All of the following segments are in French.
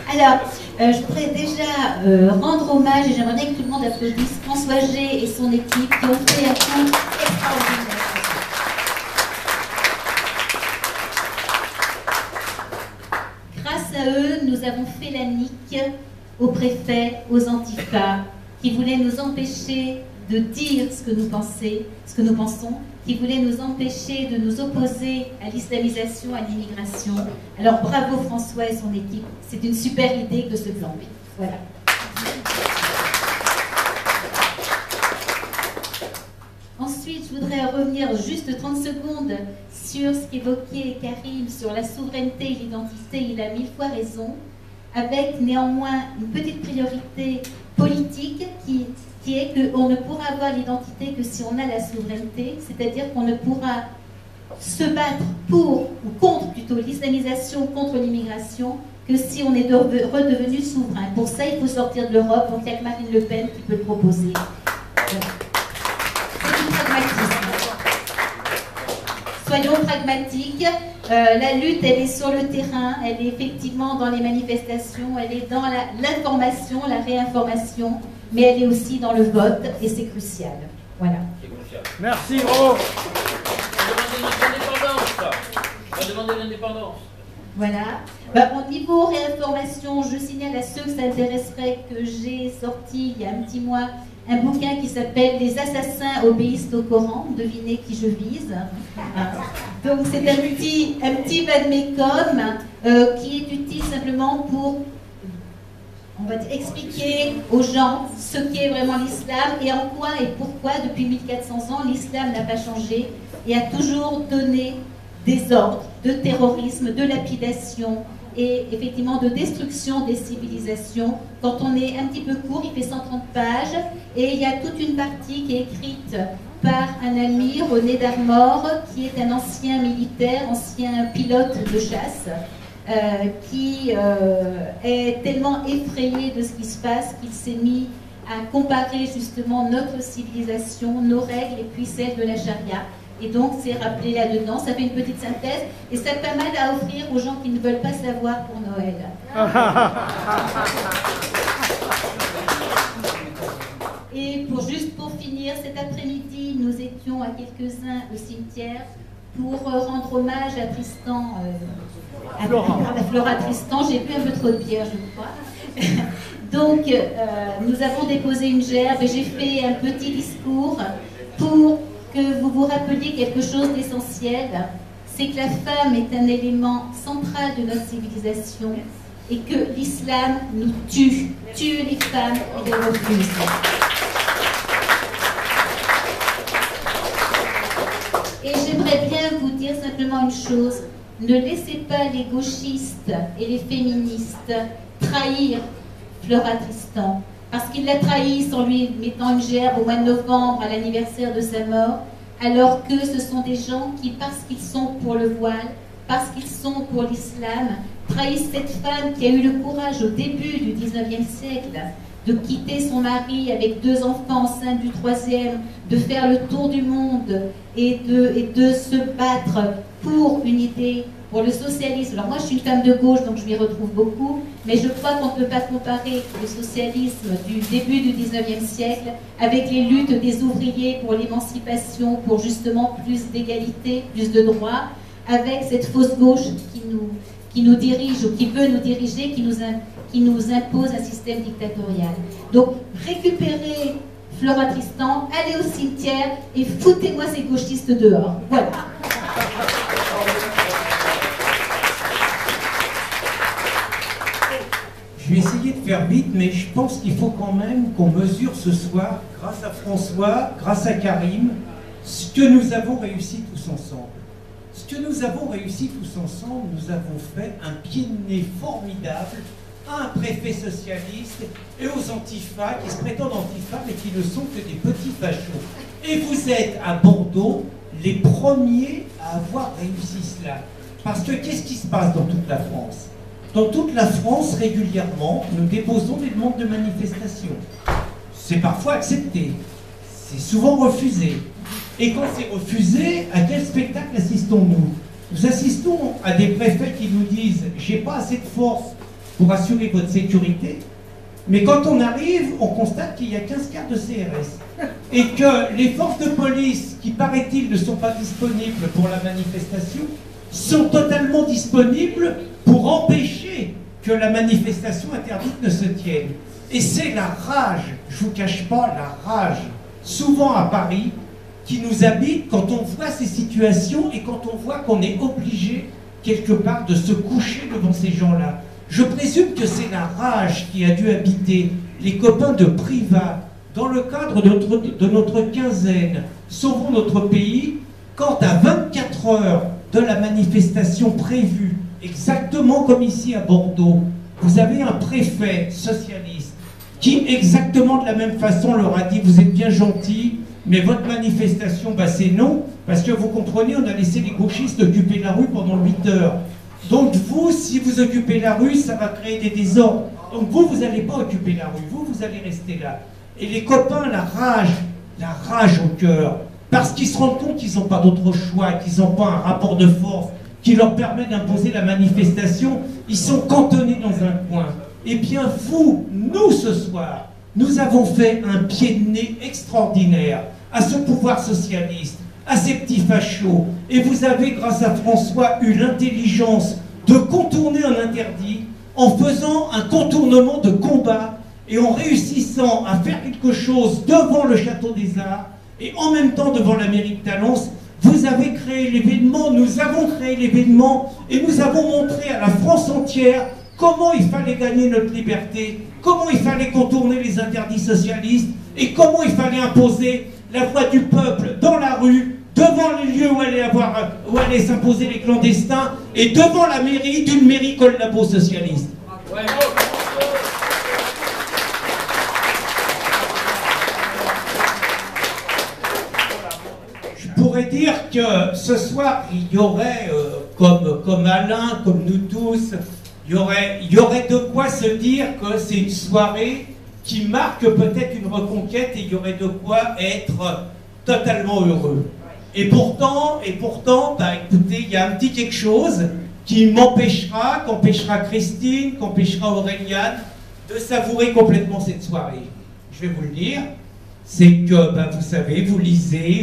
Alors, je voudrais déjà rendre hommage, et j'aimerais bien que tout le monde applaudisse François G et son équipe qui ont fait un coup extraordinaire. Grâce à eux, nous avons fait la nique aux préfets, aux antifas, qui voulaient nous empêcher de dire ce que nous pensons, qui voulaient nous empêcher de nous opposer à l'islamisation, à l'immigration. Alors bravo François et son équipe, c'est une super idée de se flamber. Voilà. Ensuite, je voudrais revenir juste 30 secondes sur ce qu'évoquait Karim, sur la souveraineté et l'identité. Il a 1000 fois raison, avec néanmoins une petite priorité politique qui est qu'on ne pourra avoir l'identité que si on a la souveraineté, c'est-à-dire qu'on ne pourra se battre pour, ou contre plutôt, l'islamisation, contre l'immigration, que si on est redevenu souverain. Pour ça, il faut sortir de l'Europe, donc il n'y a que Marine Le Pen qui peut le proposer. Voilà. C'est du pragmatisme. Soyons pragmatiques, la lutte, elle est sur le terrain, elle est effectivement dans les manifestations, elle est dans l'information, la réinformation, mais elle est aussi dans le vote, et c'est crucial. Voilà. Merci, bravo. On va demander l'indépendance. Voilà. Au niveau réinformation, je signale à ceux que ça intéresserait que j'ai sorti il y a un petit mois un bouquin qui s'appelle « Les assassins obéissent au Coran ». Devinez qui je vise. Donc c'est un petit vade-mecum qui est utile simplement pour, on va dire, expliquer aux gens ce qu'est vraiment l'islam et en quoi et pourquoi depuis 1400 ans l'islam n'a pas changé et a toujours donné des ordres de terrorisme, de lapidation et effectivement de destruction des civilisations. Quand on est un petit peu court, il fait 130 pages et il y a toute une partie qui est écrite par un ami, René Darmor, qui est un ancien militaire, ancien pilote de chasse, qui est tellement effrayé de ce qui se passe qu'il s'est mis à comparer justement notre civilisation, nos règles et puis celles de la charia. Et donc, c'est rappelé là-dedans, ça fait une petite synthèse, et c'est pas mal à offrir aux gens qui ne veulent pas savoir pour Noël. Et juste pour finir, cet après-midi, nous étions à quelques-uns au cimetière pour rendre hommage à Tristan, à Flora Tristan. J'ai bu un peu trop de bière, je crois. Donc, nous avons déposé une gerbe et j'ai fait un petit discours pour que vous vous rappeliez quelque chose d'essentiel, c'est que la femme est un élément central de notre civilisation et que l'islam nous tue les femmes et les refuse. Et j'aimerais bien vous dire simplement une chose, ne laissez pas les gauchistes et les féministes trahir Flora Tristan. Parce qu'il l'a trahi sans lui mettant une gerbe au mois de novembre à l'anniversaire de sa mort, alors que ce sont des gens qui, parce qu'ils sont pour le voile, parce qu'ils sont pour l'islam, trahissent cette femme qui a eu le courage au début du 19e siècle de quitter son mari avec 2 enfants enceintes du 3e, de faire le tour du monde et de se battre pour une idée, pour le socialisme. Alors moi je suis une femme de gauche donc je m'y retrouve beaucoup, mais je crois qu'on ne peut pas comparer le socialisme du début du 19e siècle avec les luttes des ouvriers pour l'émancipation, pour justement plus d'égalité, plus de droits, avec cette fausse gauche qui nous dirige ou qui veut nous diriger, qui nous impose un système dictatorial. Donc récupérez Flora Tristan, allez au cimetière et foutez-moi ces gauchistes dehors. Voilà. Je vais essayer de faire vite, mais je pense qu'il faut quand même qu'on mesure ce soir, grâce à François, grâce à Karim, ce que nous avons réussi tous ensemble. Ce que nous avons réussi tous ensemble, nous avons fait un pied de nez formidable à un préfet socialiste et aux antifas qui se prétendent antifas mais qui ne sont que des petits fachos. Et vous êtes à Bordeaux les premiers à avoir réussi cela. Parce que qu'est-ce qui se passe dans toute la France ? Dans toute la France, régulièrement, nous déposons des demandes de manifestation. C'est parfois accepté, c'est souvent refusé. Et quand c'est refusé, à quel spectacle assistons-nous? Nous assistons à des préfets qui nous disent « j'ai pas assez de force pour assurer votre sécurité. Mais quand on arrive, on constate qu'il y a 15 quarts de CRS. Et que les forces de police, qui paraît-il ne sont pas disponibles pour la manifestation, sont totalement disponibles pour empêcher que la manifestation interdite ne se tienne. Et c'est la rage, je ne vous cache pas, la rage, souvent à Paris, qui nous habite quand on voit ces situations et quand on voit qu'on est obligé, quelque part, de se coucher devant ces gens-là. Je présume que c'est la rage qui a dû habiter les copains de Privat dans le cadre de notre quinzaine Sauvons notre pays, quand à 24 heures de la manifestation prévue, exactement comme ici à Bordeaux, vous avez un préfet socialiste qui, exactement de la même façon, leur a dit « Vous êtes bien gentils, mais votre manifestation, bah, c'est non, parce que vous comprenez, on a laissé les gauchistes occuper la rue pendant 8 heures. Donc vous, si vous occupez la rue, ça va créer des désordres. Donc vous n'allez pas occuper la rue, vous allez rester là. » Et les copains, la rage au cœur, parce qu'ils se rendent compte qu'ils n'ont pas d'autre choix, qu'ils n'ont pas un rapport de force qui leur permet d'imposer la manifestation, ils sont cantonnés dans un coin. Eh bien vous, nous ce soir, nous avons fait un pied de nez extraordinaire à ce pouvoir socialiste, à ces petits fachos, et vous avez, grâce à François, eu l'intelligence de contourner un interdit en faisant un contournement de combat et en réussissant à faire quelque chose devant le Château des Arts et en même temps devant la mairie de Talence. Vous avez créé l'événement, nous avons créé l'événement et nous avons montré à la France entière comment il fallait gagner notre liberté, comment il fallait contourner les interdits socialistes et comment il fallait imposer la voix du peuple dans la rue, devant les lieux où allaient s'imposer les clandestins et devant la mairie d'une mairie collabo-socialiste. Ouais. Je pourrais dire que ce soir, il y aurait, comme Alain, comme nous tous, il y aurait de quoi se dire que c'est une soirée qui marque peut-être une reconquête et il y aurait de quoi être totalement heureux. Et pourtant, bah, écoutez, il y a un petit quelque chose qui qu'empêchera Christine, qu'empêchera Aurélien de savourer complètement cette soirée. Je vais vous le dire. C'est que, ben, vous savez, vous lisez,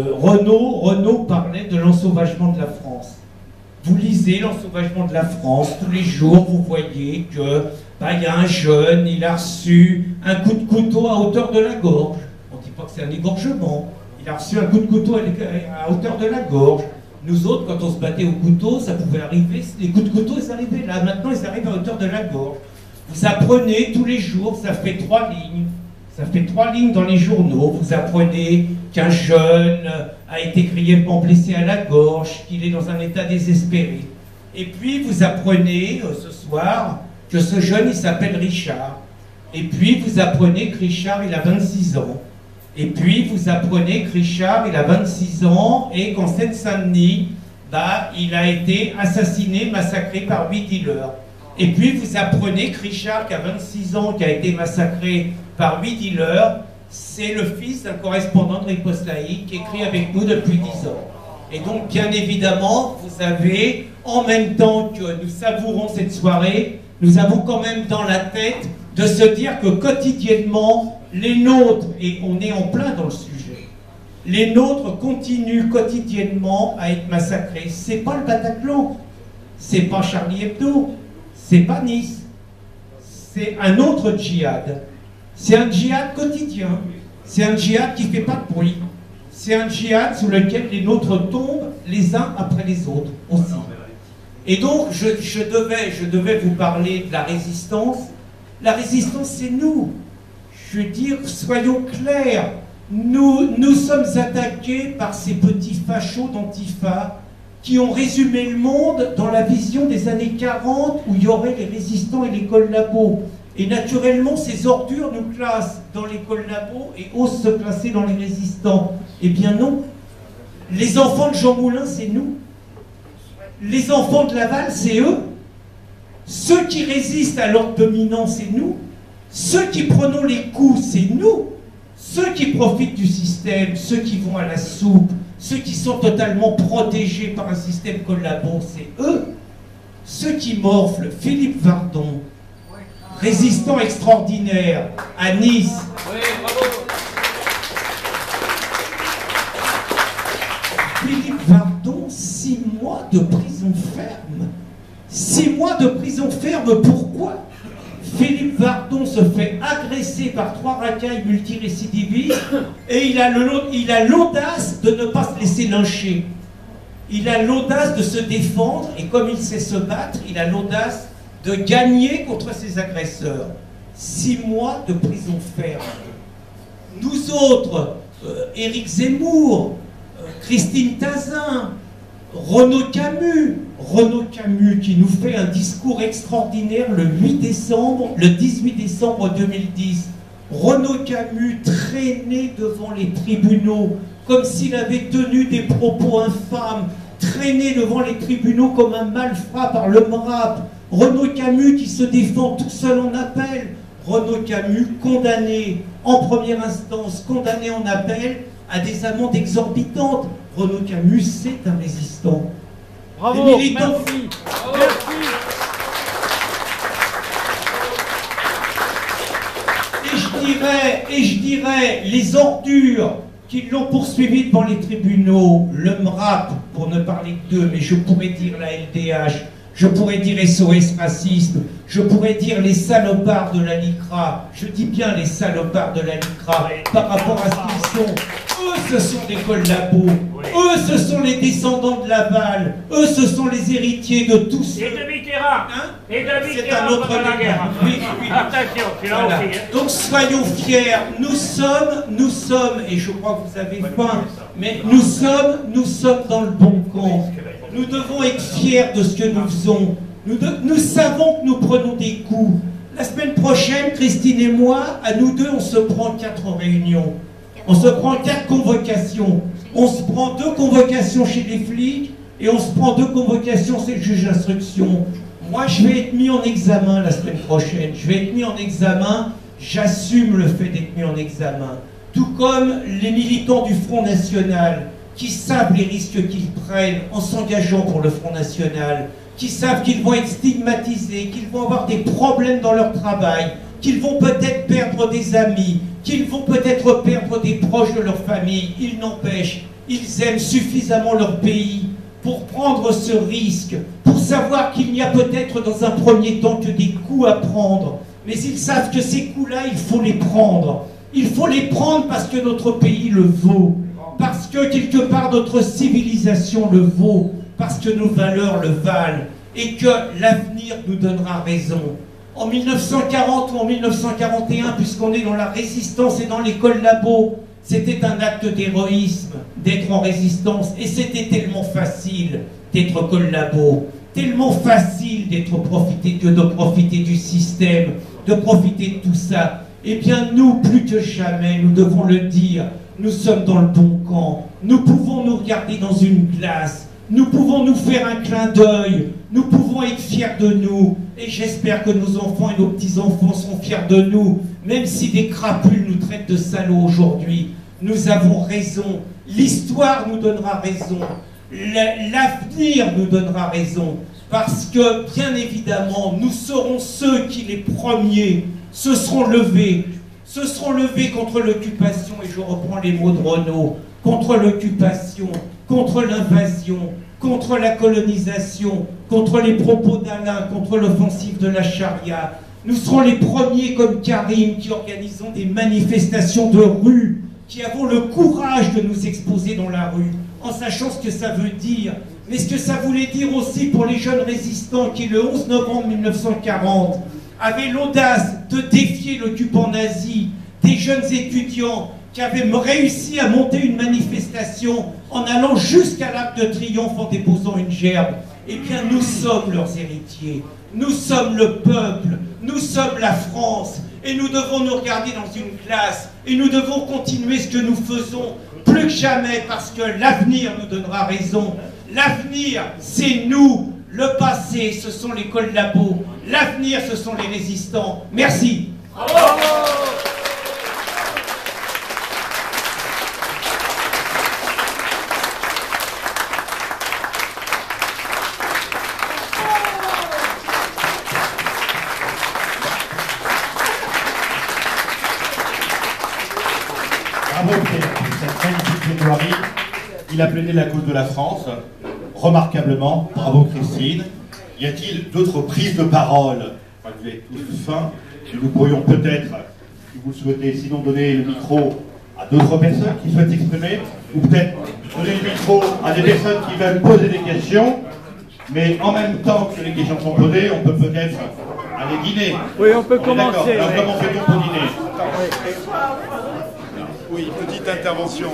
Renaud parlait de l'ensauvagement de la France. Vous lisez l'ensauvagement de la France, tous les jours vous voyez que, ben, y a un jeune, il a reçu un coup de couteau à hauteur de la gorge. On ne dit pas que c'est un égorgement, il a reçu un coup de couteau à hauteur de la gorge. Nous autres, quand on se battait au couteau, ça pouvait arriver, les coups de couteau, ils arrivaient là, maintenant ils arrivent à hauteur de la gorge. Vous apprenez tous les jours, ça fait 3 lignes. Ça fait 3 lignes dans les journaux, vous apprenez qu'un jeune a été grièvement blessé à la gorge, qu'il est dans un état désespéré. Et puis vous apprenez ce soir que ce jeune il s'appelle Richard. Et puis vous apprenez que Richard il a 26 ans. Et puis vous apprenez que Richard il a 26 ans et qu'en Seine-Saint-Denis, bah, il a été assassiné, massacré par 8 dealers. Et puis vous apprenez que Richard qui a 26 ans, qui a été massacré par 8 dealers, c'est le fils d'un correspondant de Riposte Laïque qui écrit avec nous depuis 10 ans. Et donc, bien évidemment, vous avez, en même temps que nous savourons cette soirée, nous avons quand même dans la tête de se dire que quotidiennement, les nôtres, et on est en plein dans le sujet, les nôtres continuent quotidiennement à être massacrés. C'est pas le Bataclan, c'est pas Charlie Hebdo, c'est pas Nice, c'est un autre djihad. C'est un djihad quotidien, c'est un djihad qui ne fait pas de bruit, c'est un djihad sous lequel les nôtres tombent les uns après les autres aussi. Et donc je devais vous parler de la résistance. La résistance c'est nous. Je veux dire, soyons clairs, nous sommes attaqués par ces petits fachos d'Antifa qui ont résumé le monde dans la vision des années 40 où il y aurait les résistants et les collabos. Et naturellement, ces ordures nous classent dans les collabos et osent se classer dans les résistants. Eh bien non. Les enfants de Jean Moulin, c'est nous. Les enfants de Laval, c'est eux. Ceux qui résistent à l'ordre dominant, c'est nous. Ceux qui prenons les coups, c'est nous. Ceux qui profitent du système, ceux qui vont à la soupe, ceux qui sont totalement protégés par un système collabo, c'est eux. Ceux qui morflent, Philippe Vardon, résistant extraordinaire à Nice. Oui, bravo. Philippe Vardon, 6 mois de prison ferme. 6 mois de prison ferme, pourquoi? Philippe Vardon se fait agresser par 3 racailles multirécidivistes et il a l'audace de ne pas se laisser lyncher. Il a l'audace de se défendre et comme il sait se battre, il a l'audace de gagner contre ses agresseurs. 6 mois de prison ferme. Nous autres, Éric Zemmour, Christine Tazin, Renaud Camus qui nous fait un discours extraordinaire le 18 décembre 2010. Renaud Camus traîné devant les tribunaux comme s'il avait tenu des propos infâmes, traîné devant les tribunaux comme un malfrat par le MRAP. Renaud Camus qui se défend tout seul en appel. Renaud Camus condamné en première instance, condamné en appel à des amendes exorbitantes. Renaud Camus, c'est un résistant. Bravo, Les militants... merci. Bravo. Merci. Et je dirais, les ordures qui l'ont poursuivi devant les tribunaux, le MRAP, pour ne parler que d'eux, mais je pourrais dire la LDH, je pourrais dire SOS Racisme, je pourrais dire les salopards de la LICRA, je dis bien les salopards de la LICRA, par rapport à ce qu'ils sont. Eux, ce sont des collabos. Eux, ce sont les descendants de Laval. Eux, ce sont les héritiers de tous. Et de Mitterrand. Hein? Et de C'est Mitterrand un autre pendant la guerre. Oui, oui. Attention, tu l'as Voilà. aussi. Hein. Donc soyons fiers. Nous sommes, et je crois que vous avez faim, mais nous sommes dans le bon camp. Nous devons être fiers de ce que nous faisons. Nous savons que nous prenons des coups. La semaine prochaine, Christine et moi, à nous deux, on se prend 4 réunions. On se prend 4 convocations. On se prend 2 convocations chez les flics et on se prend 2 convocations chez le juge d'instruction. Moi, je vais être mis en examen la semaine prochaine. Je vais être mis en examen. J'assume le fait d'être mis en examen. Tout comme les militants du Front National qui savent les risques qu'ils prennent en s'engageant pour le Front National, qui savent qu'ils vont être stigmatisés, qu'ils vont avoir des problèmes dans leur travail, qu'ils vont peut-être perdre des amis, qu'ils vont peut-être perdre des proches de leur famille. Il n'empêche, ils aiment suffisamment leur pays pour prendre ce risque, pour savoir qu'il n'y a peut-être dans un premier temps que des coups à prendre. Mais ils savent que ces coups-là, il faut les prendre. Il faut les prendre parce que notre pays le vaut, parce que quelque part notre civilisation le vaut, parce que nos valeurs le valent, et que l'avenir nous donnera raison. En 1940 ou en 1941, puisqu'on est dans la résistance et dans les collabos, c'était un acte d'héroïsme d'être en résistance, et c'était tellement facile d'être collabo, tellement facile de profiter du système, de profiter de tout ça. Eh bien nous, plus que jamais, nous devons le dire, nous sommes dans le bon camp, nous pouvons nous regarder dans une glace, nous pouvons nous faire un clin d'œil, nous pouvons être fiers de nous, et j'espère que nos enfants et nos petits-enfants seront fiers de nous, même si des crapules nous traitent de salauds aujourd'hui. Nous avons raison, l'histoire nous donnera raison, l'avenir nous donnera raison, parce que, bien évidemment, nous serons ceux qui, les premiers, se seront levés contre l'occupation, et je reprends les mots de Renaud, contre l'occupation, contre l'invasion, contre la colonisation, contre les propos d'Alain, contre l'offensive de la charia. Nous serons les premiers, comme Karim, qui organisons des manifestations de rue, qui avons le courage de nous exposer dans la rue, en sachant ce que ça veut dire, mais ce que ça voulait dire aussi pour les jeunes résistants qui, le 11 novembre 1940, avaient l'audace de défier l'occupant nazi, des jeunes étudiants qui avaient réussi à monter une manifestation en allant jusqu'à l'Arc de Triomphe en déposant une gerbe. Eh bien, nous sommes leurs héritiers, nous sommes le peuple, nous sommes la France, et nous devons nous regarder dans une glace, et nous devons continuer ce que nous faisons plus que jamais, parce que l'avenir nous donnera raison. L'avenir, c'est nous. Le passé, ce sont les collabos. L'avenir, ce sont les résistants. Merci. Bravo. Grégory. Il a plaidé la cause de la France, remarquablement. Bravo Christine. Y a-t-il d'autres prises de parole? Vous avez tous faim. Nous pourrions peut-être, si vous le souhaitez, sinon donner le micro à d'autres personnes qui souhaitent s'exprimer, ou peut-être donner le micro à des personnes qui veulent poser des questions, mais en même temps que les questions sont posées, on peut peut-être aller dîner. Oui, on peut commencer. Alors, comment fait-on pour dîner? Oui, petite intervention.